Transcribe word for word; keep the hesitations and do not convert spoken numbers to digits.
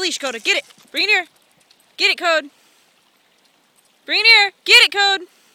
leash, Coda. Get it. Bring it here. Get it, Code. Bring it here. Get it, Code.